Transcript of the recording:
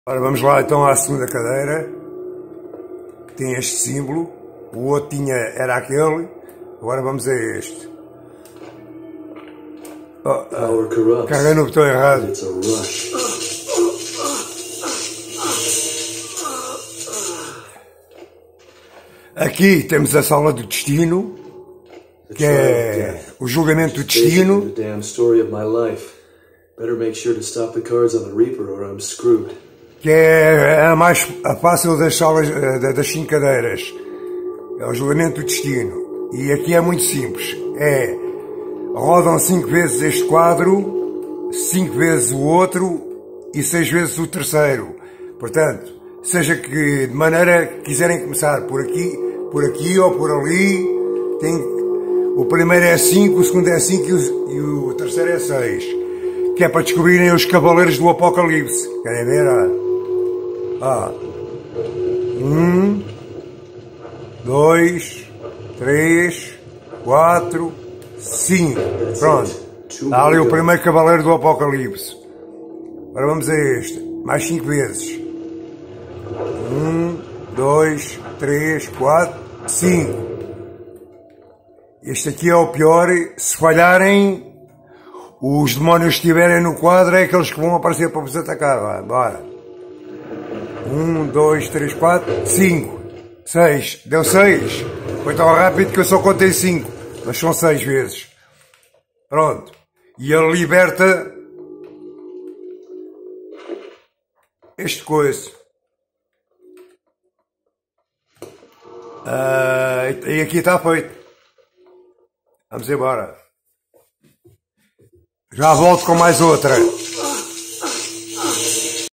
Ora, vamos lá então à segunda cadeira, que tem este símbolo. O outro era aquele, agora vamos a este. Carreguei no botão errado. Aqui temos a sala do destino, que é o julgamento do destino. Que é a mais fácil das salas, das 5 cadeiras. É o julgamento do destino. E aqui é muito simples. Rodam 5 vezes este quadro, 5 vezes o outro e 6 vezes o terceiro. Portanto, seja que de maneira que quiserem começar por aqui ou por ali, o primeiro é 5, o segundo é 5 e o terceiro é 6. Que é para descobrirem os cavaleiros do Apocalipse. Querem ver? 1, 2, 3, 4, 5. Pronto. Está ali o primeiro cavaleiro do Apocalipse. Agora vamos a este. Mais 5 vezes. 1, 2, 3, 4, 5. Este aqui é o pior. Se falharem, os demónios que estiverem no quadro é aqueles que vão aparecer para vos atacar. Bora. 1, 2, 3, 4, 5, 6. Deu 6. Foi tão rápido que eu só contei 5. Mas são 6 vezes. Pronto. E ele liberta este coisa. E aqui está feito. Vamos embora. Já volto com mais outra.